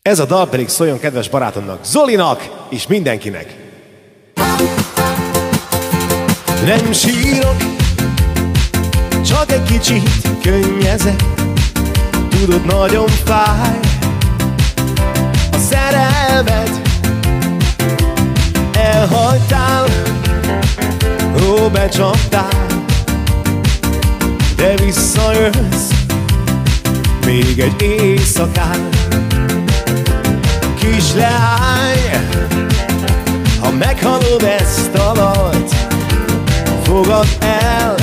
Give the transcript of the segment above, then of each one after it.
Ez a dal pedig szóljon kedves barátomnak, Zolinak és mindenkinek. Nem sírok, csak egy kicsit könnyezek. Tudod, nagyon fáj a szerelmed. Elhagytál, ó, becsaptál, de visszajössz még egy éjszakán. Kisleány, ha meghallod ezt a dalt, fogad el,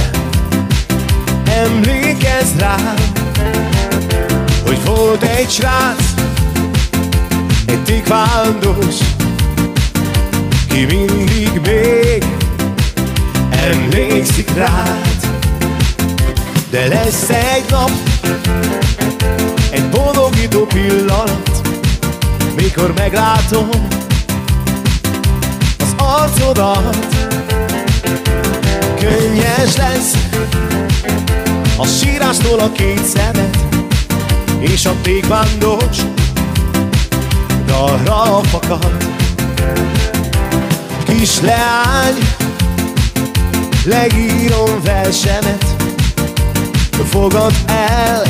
emlékezz rám, hogy volt egy srác, egy tikvándós, ki mindig még emlékszik rád. De lesz egy nap, egy boldogító pillanat, mikor meglátom az arcodat. Könnyes lesz a sírástól a két szemed, és a tékvándós dalra fakad. Kisleány, legírom versemet, fogad el,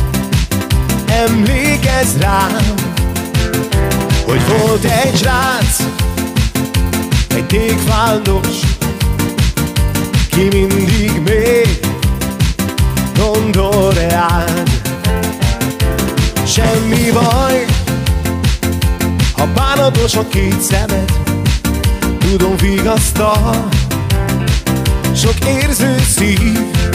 emlékezz rám, hogy volt egy srác, egy tékvándós, ki mindig még gondol rád. Semmi baj, ha bánatos a két szemed, tudom, vigasztal sok érző szív.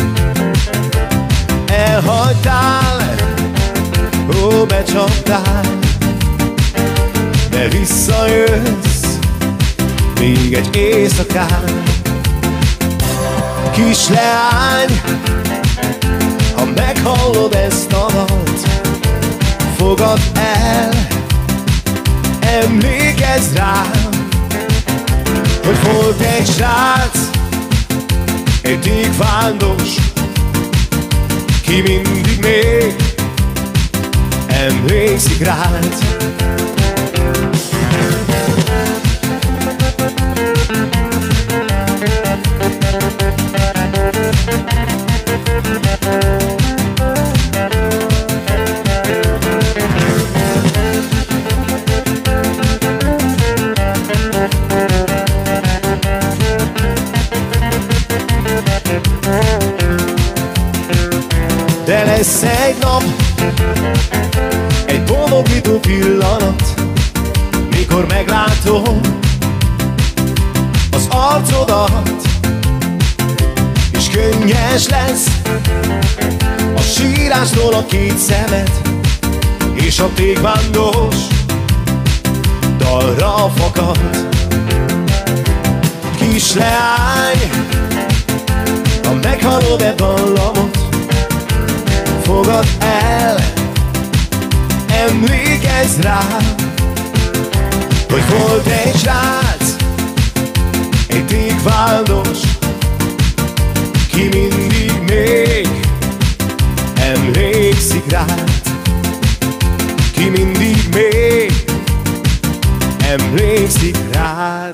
Elhagytál, ó, becsaptál, de visszajössz még egy éjszakán. Kisleány, ha meghallod ezt a dalt, fogad el, emlékezz rám, hogy volt egy srác, egy tékvándós, ki mindig még emlékszik rád. De lesz egy nap, egy boldogító pillanat, mikor meglátom az arcodat. És könnyes lesz a sírástól a két szemed, és a tékvándós dalra fakad. Kisleány, ha meghallod e dallamot, fogad el, emlékezz rám, hogy volt egy srác, egy tékvándós, ki mindig még emlékszik rád. Ki mindig még emlékszik rád.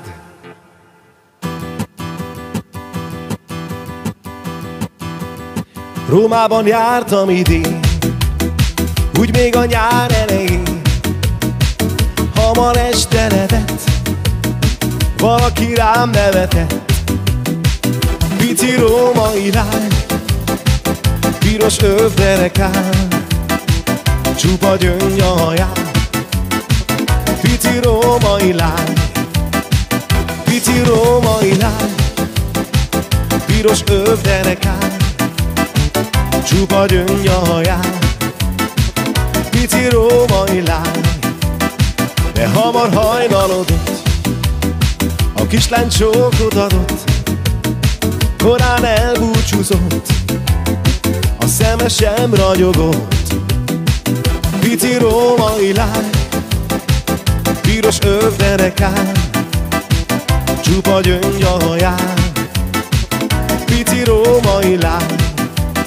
Rómában jártam idén, úgy még a nyár elején. Hamar este levett, valaki rám nevetett. Pici római lány, piros övderekán, csupa gyöngy a haján. Pici római lány, pici római lány, piros övderekán, csupa gyöngy a haján. Pici római lány, de hamar hajnalodott, a kislány csókot adott, korán elbúcsúzott, a szeme sem ragyogott. Pici római lány, piros övderekán, csupa gyöngy a haján. Pici római lány,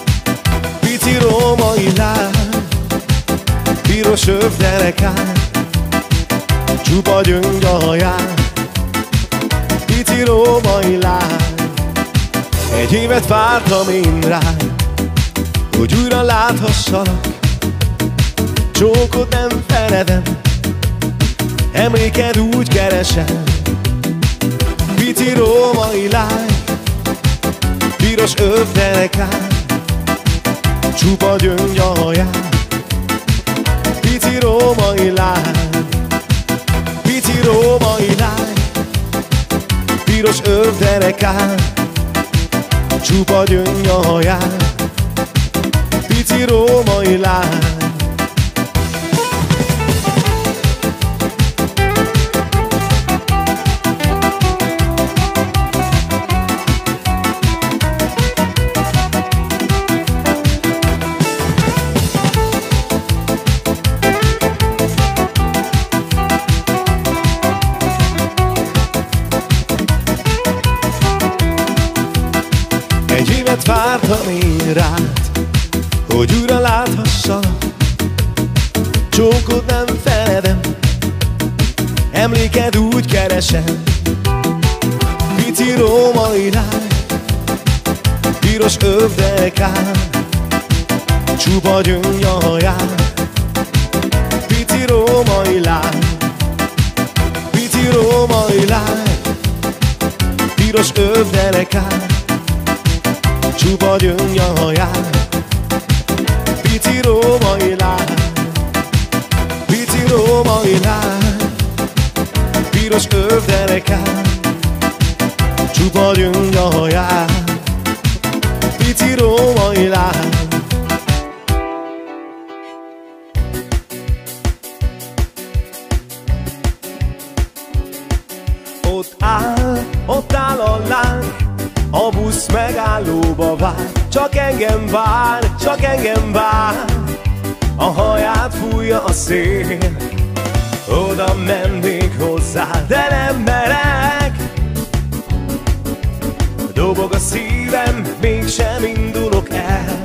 pici római lány, piros övderekán, csupa gyöngyhaján, pici római lány. Egy évet vártam én rád, hogy újra láthassalak. Csókot nem feledem, emléked úgy keresem. Pici római lány, piros övderekán, csupa gyöngyhaján, pici római lány, pici római lány, piros övderekán, csupa gyöngyhaján, pici római lány. Egy évet vártam én rád, hogy újra láthassalak. Csókot nem feledem, emléked úgy keresem. Pici római lány, piros övderekán, csupa gyöngyhaján, pici római lány, pici római lány, piros övderekán, csupa gyöngyhaján, pici római lány, pici római lány, piros övderekán, csupa gyöngyhaján, pici római lány. Ott áll a lány, a busz megállóba vár. Csak engem vár, csak engem vár. A haját fújja a szél, oda mennék hozzá, de nem merek. Dobog a szívem, mégsem indulok el,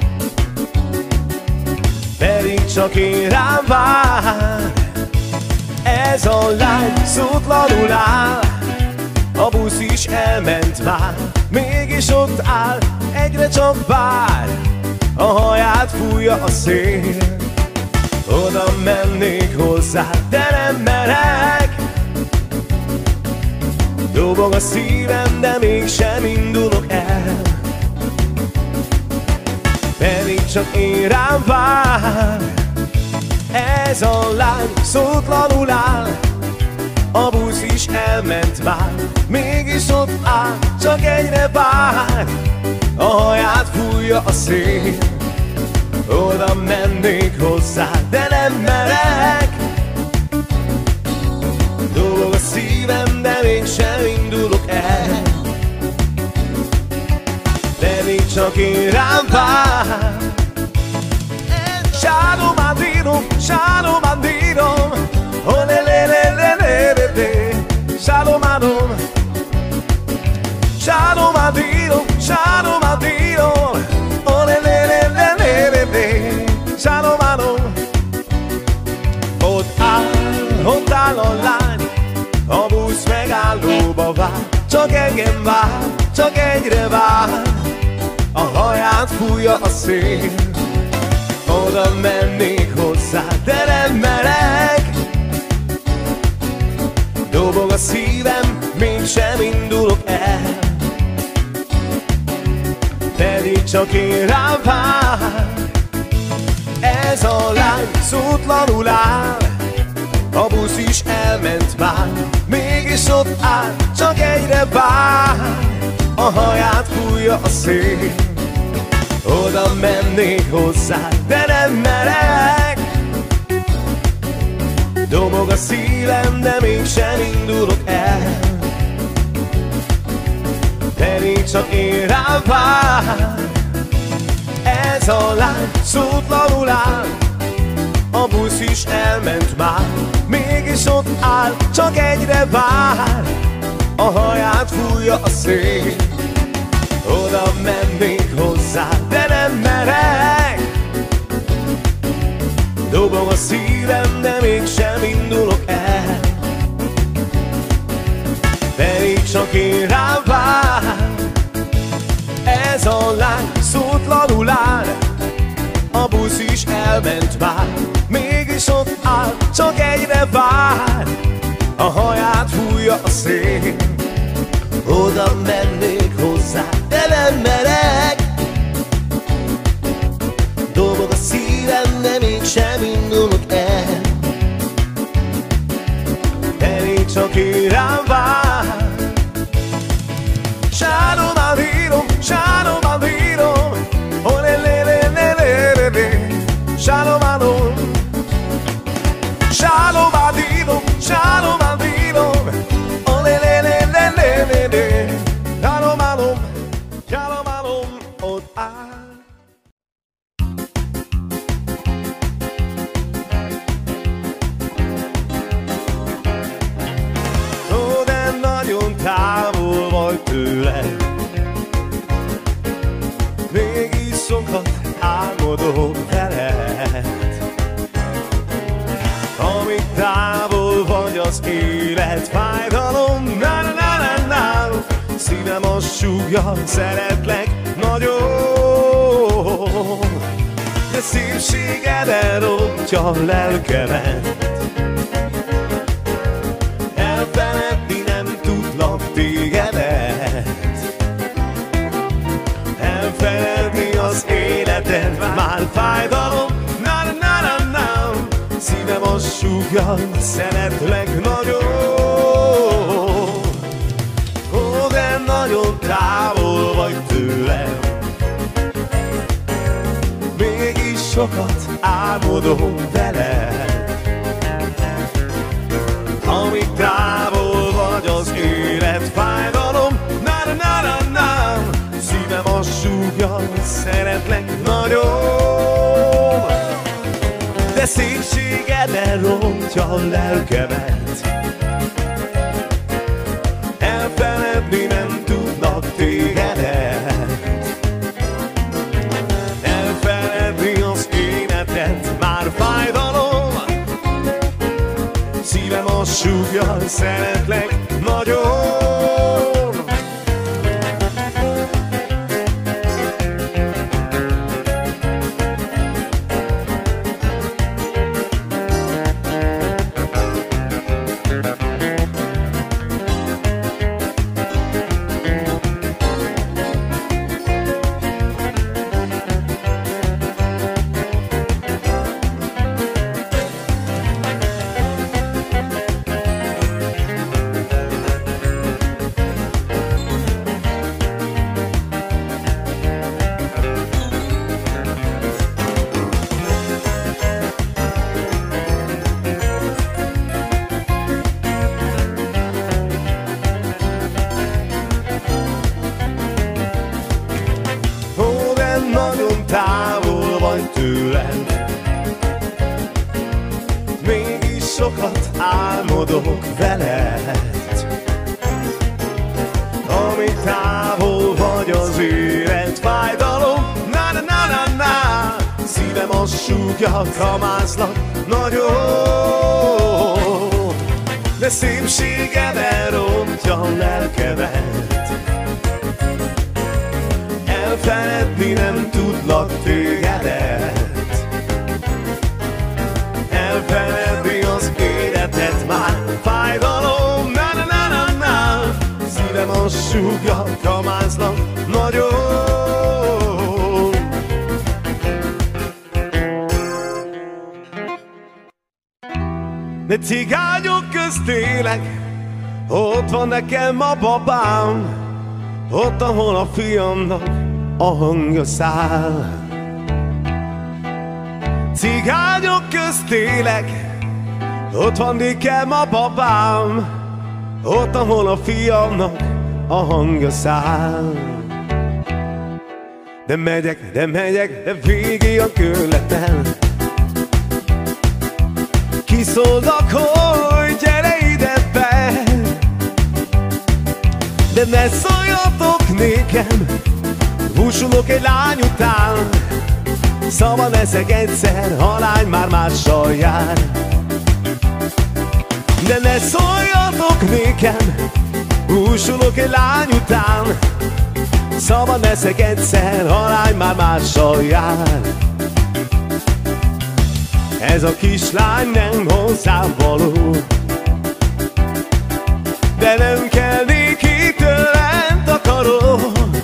pedig csak én rám vár. Ez a lány szótlanul áll, a busz is elment már, mégis ott áll, egyre csak vár. A haját fújja a szél, oda mennék hozzá, de nem merek. Dobog a szívem, de mégsem indulok el, pedig csak én rám vár. Ez a lány szótlanul áll, a busz is elment már, mégis ott áll, csak egyre vár. A haját fújja a szél, oda mennék hozzá, de nem merek. Dobog a szívem, de mégsem indulok el, pedig csak én rám vár. Shadow bandito, shadow bandito, oh le le le le le le le. Shadow bandito, shadow bandito, shadow bandito, oh le le le le le le le. Shadow bandito. Ott áll a lány, a busz megállóba vár. Csak engem vár, csak egyre vár. A haját fújja a szél, oda mennék hozzá, de nem merek. Dobog a szívem, mégsem indulok el, pedig csak én rám vár. Ez a lány szótlanul áll, a busz is elment már, mégis ott áll, csak egyre vár. A haját fújja a szél, oda mennék hozzá, de nem merek. Dobog a szívem, de mégsem indulok el, pedig csak én rám vár. Ez a lány szótlanul áll, a busz is elment már, mégis ott áll, csak egyre vár. A haját fújja a szél, oda mennék hozzá, de nem merek. Dobog a szívem, de mégsem indulok el, Ez a lány szótlanul áll, a busz is elment már, mégis ott áll, csak egyre vár. A haját fújja a szél, oda mennék hozzá, de nem merek. Dobog a szívem, de mégsem indulok el. De még csak én rám vár. Shadow bandito, oh le le le le le le le. Shadow bandito, oh le le le le le le le. Shadow bandito, ott áll. Ó, de nagyon távol vagy tőle, mégis sokat álmodok veled. Amíg távol vagy az élet fájdalom, na na na na na. Szívem azt súgja, szeretlek nagyon, de szépséged elrontja lelkemet. Elfeledni nem tudlak tégedet, elfeledni az életed már fájdalom. Na na na na na. Szívem azt súgja, szeretlek nagyon. Ó, de nagyon távol vagy tőlem, mégis sokat álmodom veled. Amíg távol vagy az élet fájdalom, na na na na na. Szívem azt súgja, szeretlek nagyon, de szépséged elrontja a lelkemet. Elfeledni nem tudnak tégedet, elfeledni az életet már fájdalom. Szívem azt súgja, szeretlek nagyon. Nagyon távol vagy tőlem, mégis sokat álmodok veled. Amíg távol vagy az élet fájdalom, na na na na na. Szívem azt súgja, kamázlak nagyon, de szépséged elrontja a lelkemet. Elfeledni nem tudlak tégedet, elfeledni az életet már fájdalom. Na na na na na. Szívem azt súgja, kamázlak nagyon. De cigányok közt élek, ott van nekem a babám, ott, ahol a fiamnak a hangja száll. Cigányok közt élek, ott van nekem a babám, ott, ahol a fiamnak a hangja száll. De megyek, de végig a körleten, kiszólnak, hogy gyere ide be. De ne szóljatok nékem, búsulok egy lány után, szabad leszek egyszer, ha lány már mással jár. De ne szóljatok nékem, búsulok egy lány után, Szabad leszek egyszer, ha lány már mással jár. Ez a kislány nem hozzám való, de nem kell néki tőlem takaró.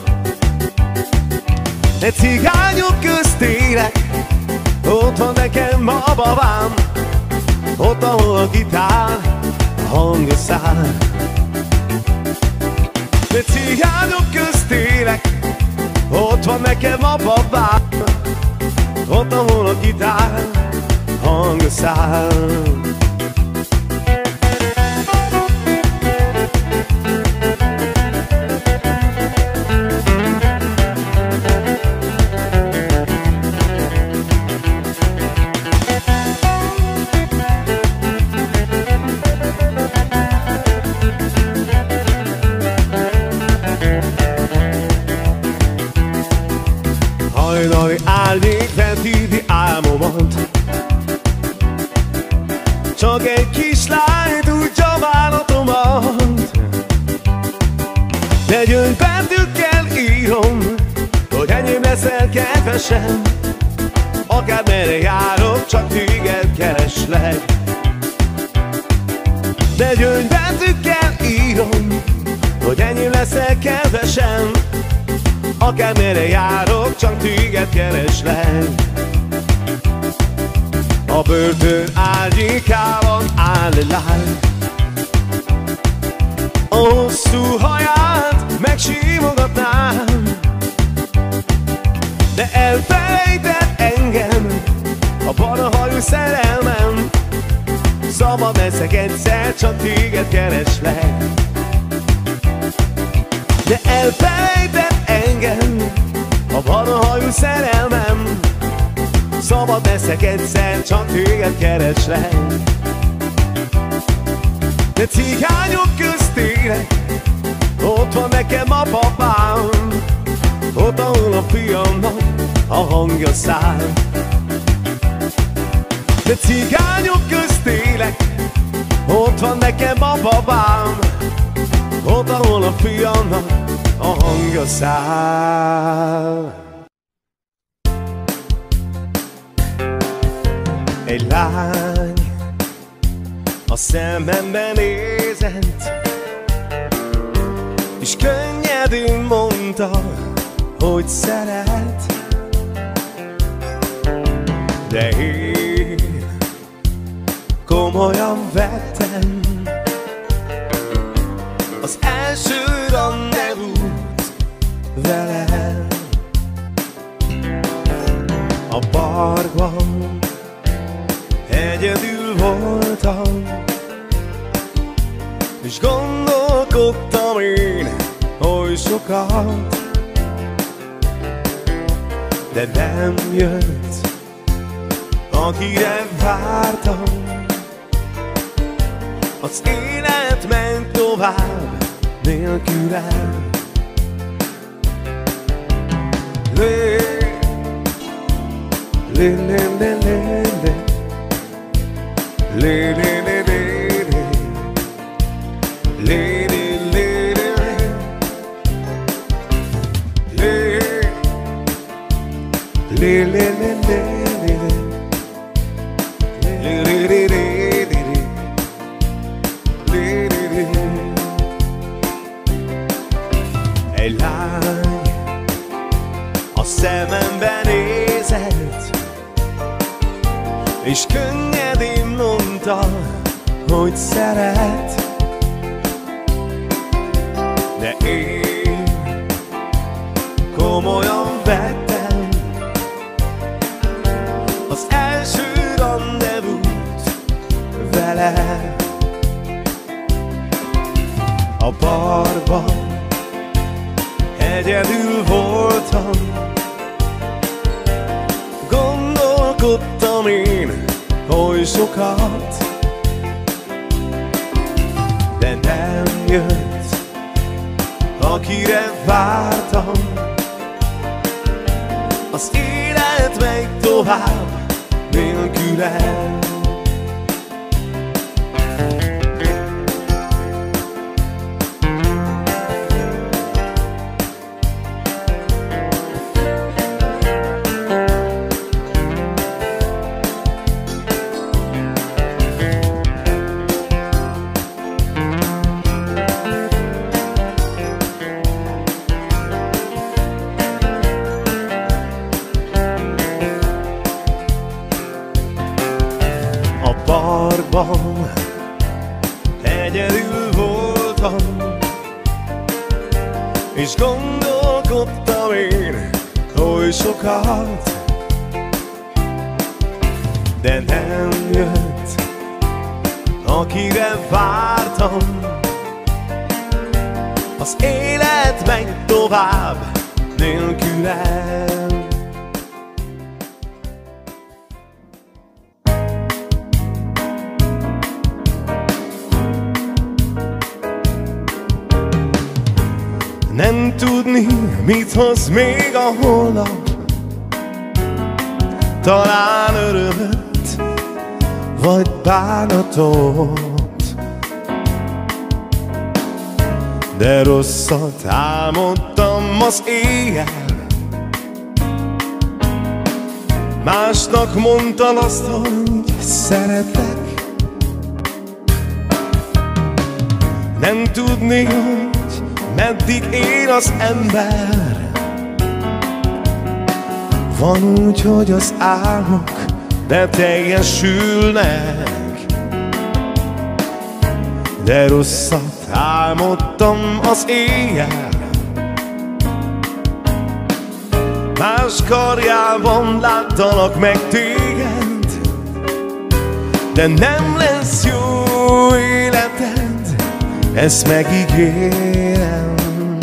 Egy cigányok közt élek, ott van nekem a babám, ott, ahol a gitár hangja száll. Egy cigányok közt élek, ott van nekem a babám, ott, ahol a gitár hangja száll. Hajnali árnyék vetíti álmomat, csak egy kislány tudja bánatomat. De gyöngybetűkkel írom, hogy enyém leszel kedvesem, akármerre járok, csak téged kereslek. De gyöngybetűkkel írom, hogy enyém leszel kedvesem, akármerre járok, csak téged kereslek. A börtön árnyékában áll egy lány, a hosszú haját megsímogatnám, de elfelejtett engem a barna hajú szerelmem. Szabad leszek egyszer, csak téged kereslek. De elfelejtett engem a barna hajú szerelmem. Szabad leszek egyszer, csak téged kereslek. De cigányok közt élek, ott van nekem a babám, ott, ahol a fiamnak a hangja száll. De cigányok közt élek, ott van nekem a babám, ott, ahol a fiamnak a hangja száll. Egy lány a szemembe nézett, és könnyedén mondta, hogy szeret. De én komolyan vettem az első rendezvút velem. A parkban egyedül voltam, és gondolkodtam én oly sokat, de nem jött, akire vártam. Az élet ment tovább nélkülem. Lé, lé, lé, lé, lé, lé. Lé, lé, lé, lé, lé. Lé, lé, lé, lé. Lé, lé, lé, lé, lé, lé. Lé, lé, lé, lé, lé. Lé, lé, lé. Egy lány a szemembe nézett, és könnyedén mondta, hogy szeret. De én komolyan vettem az első rendezvút vele. A barban egyedül voltam, gondolkodtam én oly sokat, de nem jött, akire vártam. Az élet megy tovább nélkülem. parkban egyedül voltam, és gondolkodtam én oly sokat, de nem jött, akire vártam. Az élet megy tovább nélkülem. Nem tudni, mit hoz még a holnap, talán örömöt, vagy bánatot. De rosszat álmodtam az éjjel, másnak mondtad azt, hogy szeretlek. Nem tudni, hogy meddig él az ember. Van úgy, hogy az álmok de teljesülnek, de rosszat álmodtam az éjjel, más karjában láttalak meg téged. De nem lesz jó életed, ezt megígérem.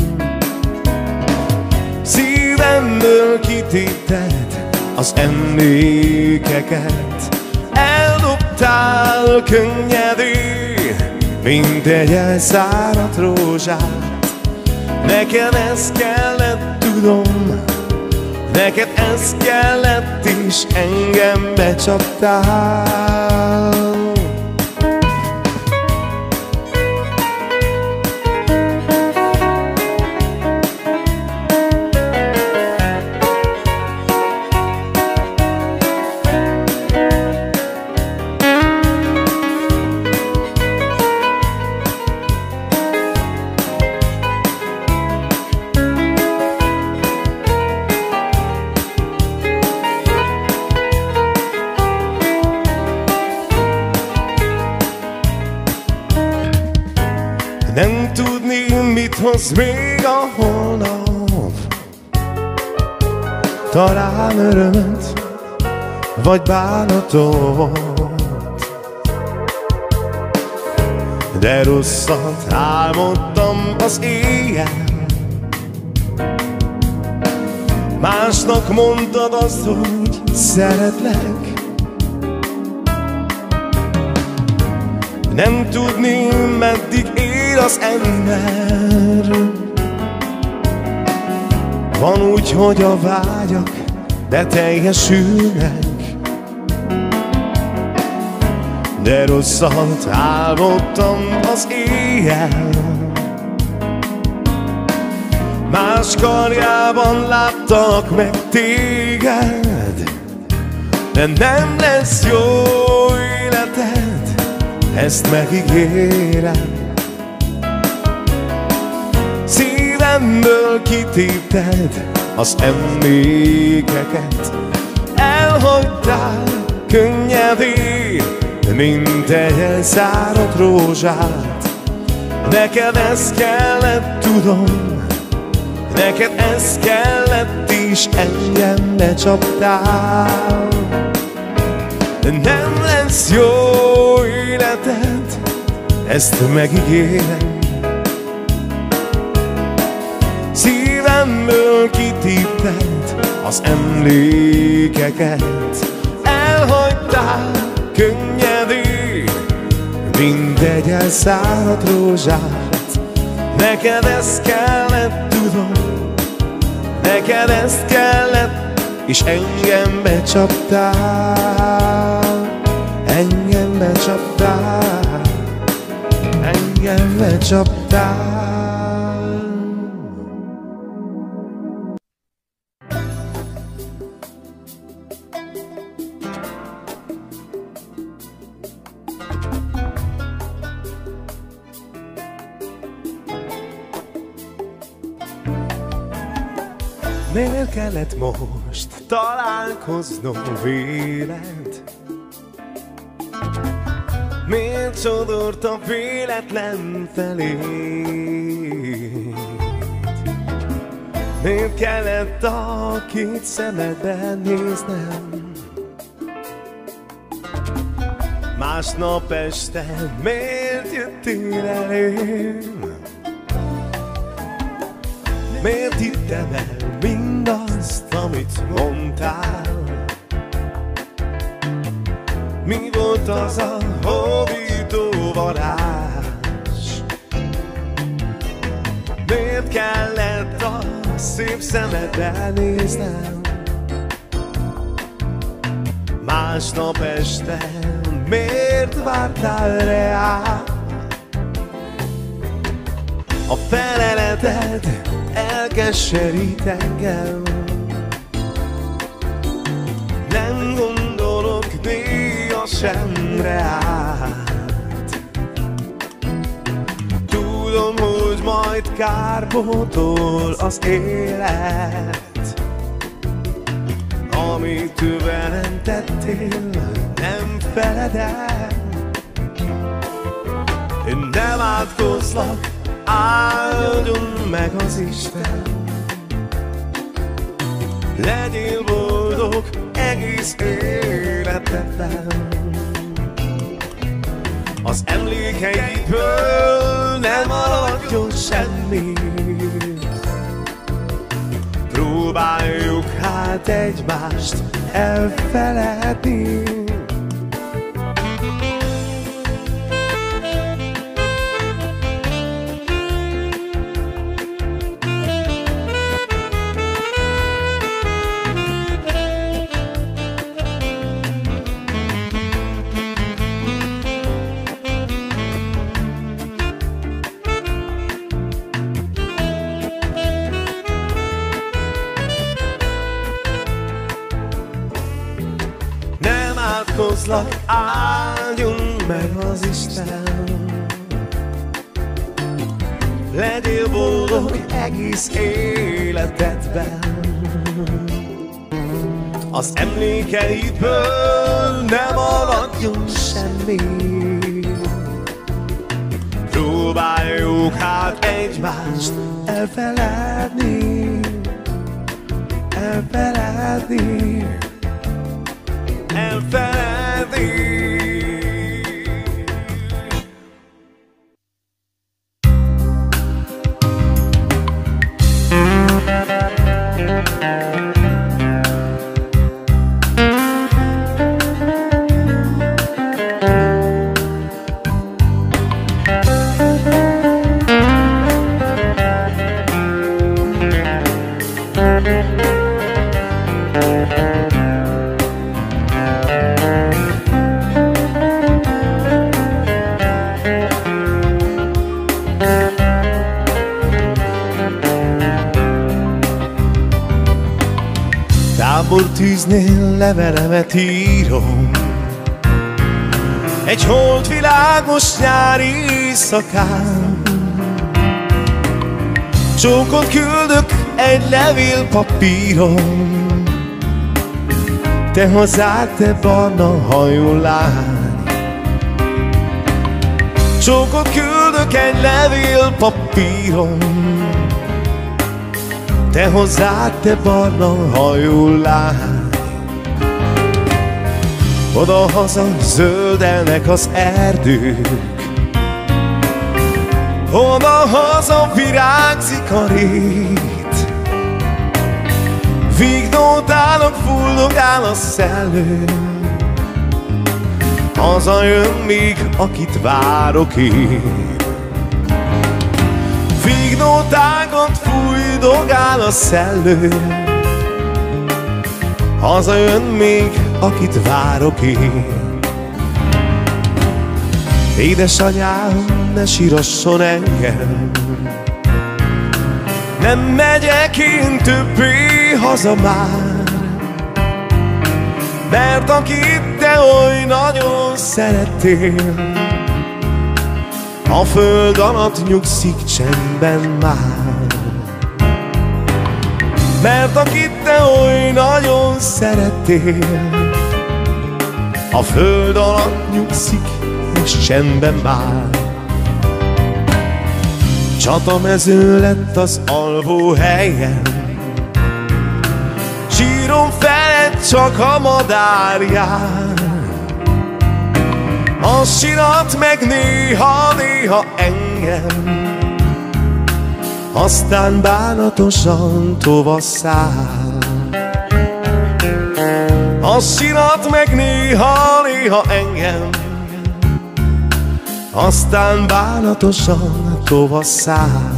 Szívemből kitépted az emlékeket, eldobtál könnyedén, mint egy elszáradt rózsát. Neked ez kellett, tudom, neked ez kellett, és engem becsaptál. Nem tudni, mit hoz még a holnap, talán örömöt, vagy bánatot. De rosszat álmodtam az éjjel, másnak mondtad azt, hogy szeretlek. Nem tudni, meddig él az ember. Van úgy, hogy a vágyak de teljesülnek, de rosszat álmodtam az éjjel, más karjában láttak meg téged. De nem lesz jó életed, ezt megígérem. Szívemből kitépted az emlékeket, elhagytál könnyedén, mint egy elszáradt rózsát. Neked ez kellett, tudom, neked ez kellett, és engem becsaptál. De nem lesz jó életed, ezt megígérem. Szívemből kitépted az emlékeket, elhagytál könnyedén, mint egy elszáradt rózsát. Neked ez kellett, tudom, neked ez kellett, és engem becsaptál. Engem becsaptál, engem becsaptál. Miért kellett most találkoznom véled? miért sodort a véletlen felé? Miért kellett a két szemedben néznem? Másnap este miért jöttél elém? Miért hittem el mindazt, amit mondtál? Mi volt az a hódító varázs? Miért kellett a szép szemedbe néznem? Másnap este miért vártál reám? A feleleted elkeserít engem. Nem gondolok néha sem rád. Tudom, hogy majd kárpótol az élet. Amit velem tettél, nem feledem. Én nem átkozlak, áldjon meg az Isten. Legyél boldog egész életedben. Az emlékeidből nem maradjon semmi. Próbáljuk hát egymást elfeledni. Átkozlak, áldjon meg az Isten. Legyél boldog egész életedben. Az emlékeidből nem maradjon semmi. Próbáljuk hát egymást elfeledni. Elfeledni. Elfeledni. Tábortűznél levelemet írom, egy holdvilágos nyári éjszakán. Csókot küldök egy levél papíron, te hozzád, te barna hajú lány. Csókot küldök egy levél papíron, te hozzád, te barna hajú lány. Oda-haza zöldelnek az erdők, oda-haza virágzik a rét. Vígnótának fuldogál a szellő, hazajön még, akit várok én. Vígnótákat fuldogál a szellő, hazajön még, akit várok én. Édesanyám, ne sírasson engem, nem megyek én többé haza már, mert akit te oly nagyon szerettél, a föld alatt nyugszik csendben már. Mert akit te oly nagyon szerettél, a föld alatt nyugszik és csendben vár. Csatamező lett az alvó helyen, sírom felett csak a madár jár. Az sirat meg néha engem, aztán bánatosan tovasszál. Az sirat meg néha engem, aztán bánatosan tovasszál.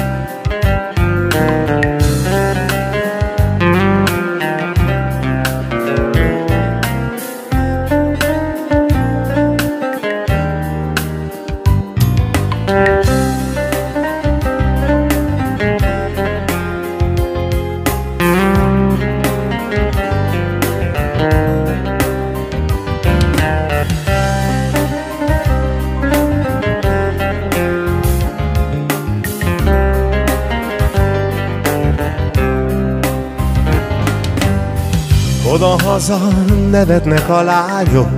Oda-haza nevetnek a lányok,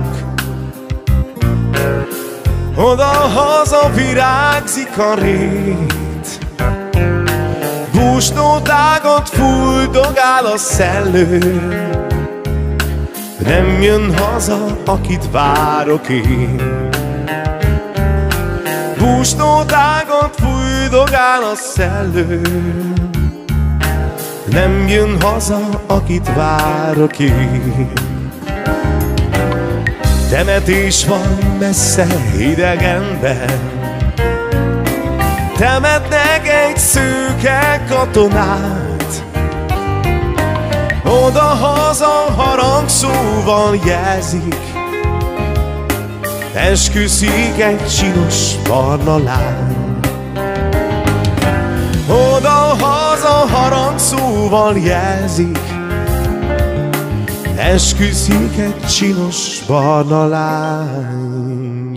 oda-haza virágzik a rét. Búsnótágot fulldogál a szellő, nem jön haza, akit várok én. Búsnótágot fulldogál a szellő, nem jön haza, akit várok én. Temetés van messze idegenben, temetnek egy szőke katonát. Oda-haza harangszóval jelzik, esküszik egy csinos barna lány. Oda-haza harangszóval jelzik, esküszik egy csinos barna lány.